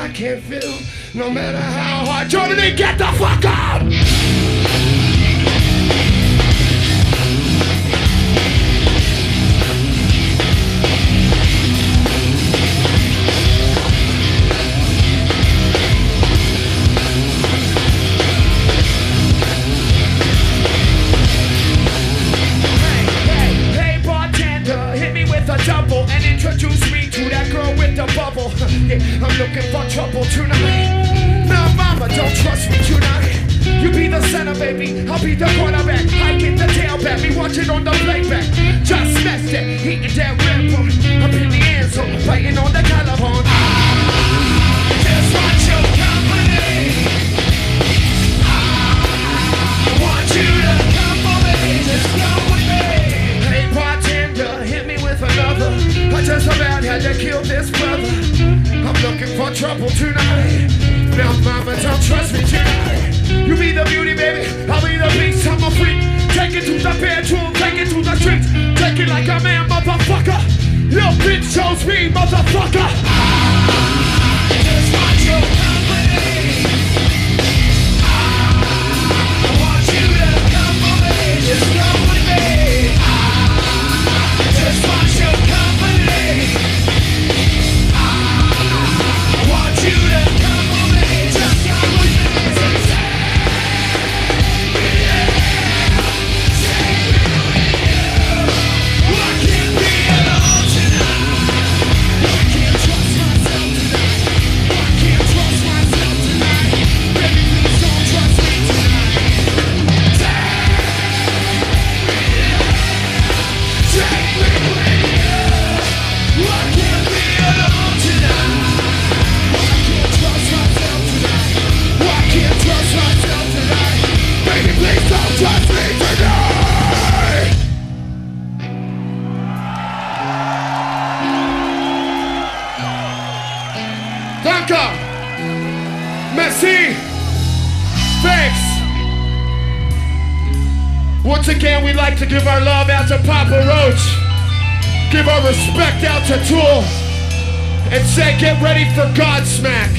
I can't feel. No matter how hard. Germany, get the fuck out! And introduce me to that girl with the bubble. Yeah, I'm looking for trouble tonight. Now mama, don't trust me tonight. You be the center, baby, I'll be the quarterback. I get the tailback, me watching on the playback. Just messed it, eating that Red Bull. Up in the end zone, biting on the collarbone. I just want your company. I want you to come for me, just come with me. Hey bartender, hit me with another. I just about had to kill this brother. I'm looking for trouble tonight. Now mama, don't trust me tonight. You be the beauty, baby, I'll be the beast. I'm a freak. Take it to the bedroom, take it to the streets. Take it like a man, motherfucker. Your bitch chose me, motherfucker. I just want your company. I want you to come for me, just come with me. I just want your company. I want you to come for me, just come with me. Merci. Thanks. Once again, we'd like to give our love out to Papa Roach. Give our respect out to Tool. And say, get ready for Godsmack.